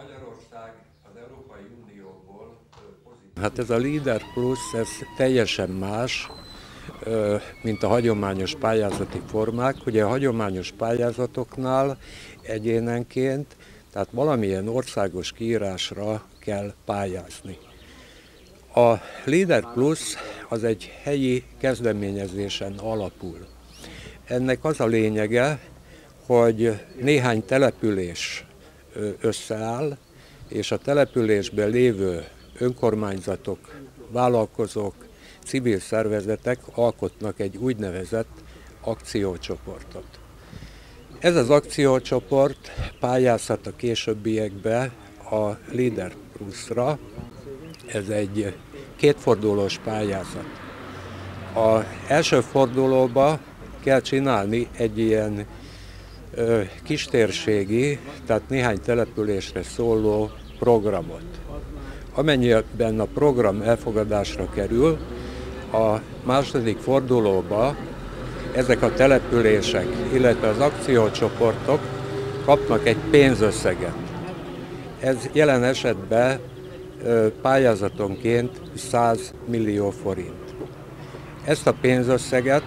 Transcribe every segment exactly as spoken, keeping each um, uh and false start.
Magyarország az Európai Unióból pozitív. Hát ez a Leader Plus, ez teljesen más, mint a hagyományos pályázati formák. Ugye a hagyományos pályázatoknál egyénenként, tehát valamilyen országos kiírásra kell pályázni. A Leader Plus az egy helyi kezdeményezésen alapul. Ennek az a lényege, hogy néhány település összeáll, és a településben lévő önkormányzatok, vállalkozók, civil szervezetek alkotnak egy úgynevezett akciócsoportot. Ez az akciócsoport pályázhat a későbbiekbe a Leader Plus-ra. Ez egy kétfordulós pályázat. Az első fordulóba kell csinálni egy ilyen ö, kistérségi, tehát néhány településre szóló programot. Amennyiben a program elfogadásra kerül, a második fordulóba ezek a települések, illetve az akciócsoportok kapnak egy pénzösszeget. Ez jelen esetben pályázatonként száz millió forint. Ezt a pénzösszeget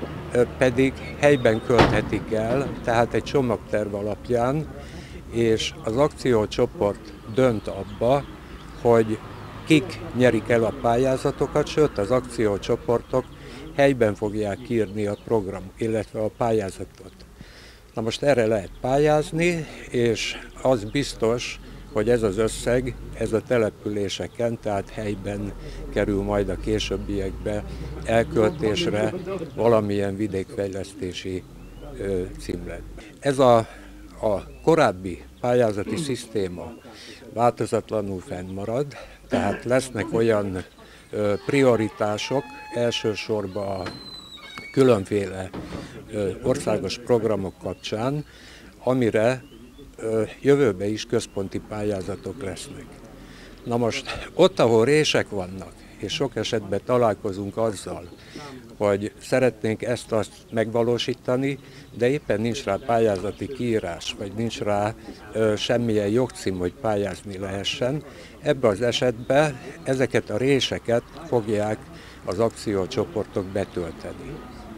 pedig helyben költhetik el, tehát egy csomagterv alapján, és az akciócsoport dönt abba, hogy kik nyerik el a pályázatokat, sőt az akciócsoportok helyben fogják írni a program, illetve a pályázatot. Na most erre lehet pályázni, és az biztos, hogy ez az összeg, ez a településeken, tehát helyben kerül majd a későbbiekbe elköltésre valamilyen vidékfejlesztési ö, címlet. Ez a, a korábbi pályázati szisztéma változatlanul fennmarad, tehát lesznek olyan ö, prioritások, elsősorban a különféle ö, országos programok kapcsán, amire jövőben is központi pályázatok lesznek. Na most ott, ahol rések vannak, és sok esetben találkozunk azzal, hogy szeretnénk ezt-azt megvalósítani, de éppen nincs rá pályázati kiírás, vagy nincs rá ö, semmilyen jogcím, hogy pályázni lehessen, ebben az esetben ezeket a réseket fogják az akciócsoportok betölteni.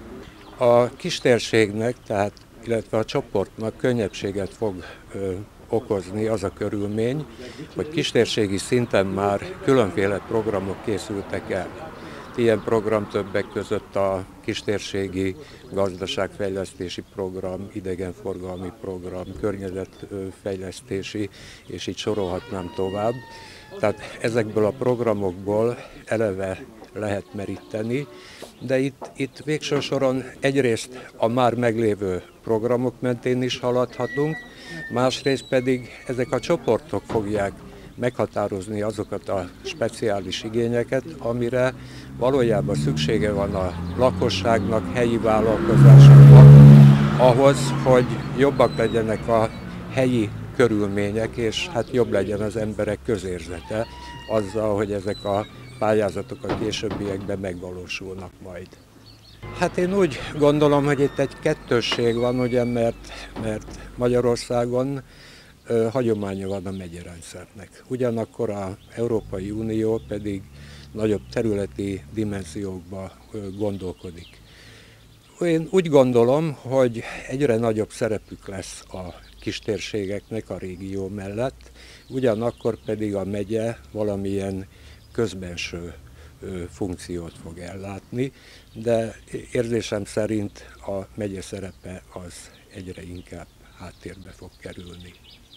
A kistérségnek, tehát illetve a csoportnak könnyebbséget fog ö, okozni az a körülmény, hogy kistérségi szinten már különféle programok készültek el. Ilyen program többek között a kistérségi gazdaságfejlesztési program, idegenforgalmi program, környezetfejlesztési, és így sorolhatnám tovább. Tehát ezekből a programokból eleve lehet meríteni, de itt, itt végső soron egyrészt a már meglévő programok mentén is haladhatunk, másrészt pedig ezek a csoportok fogják meghatározni azokat a speciális igényeket, amire valójában szüksége van a lakosságnak, helyi vállalkozásoknak, ahhoz, hogy jobbak legyenek a helyi körülmények, és hát jobb legyen az emberek közérzete azzal, hogy ezek a pályázatok a későbbiekben megvalósulnak majd. Hát én úgy gondolom, hogy itt egy kettősség van, ugye, mert, mert Magyarországon ö, hagyománya van a megyerendszernek. Ugyanakkor az Európai Unió pedig nagyobb területi dimenziókba ö, gondolkodik. Én úgy gondolom, hogy egyre nagyobb szerepük lesz a kistérségeknek a régió mellett, ugyanakkor pedig a megye valamilyen közbenső funkciót fog ellátni, de érzésem szerint a megye szerepe az egyre inkább háttérbe fog kerülni.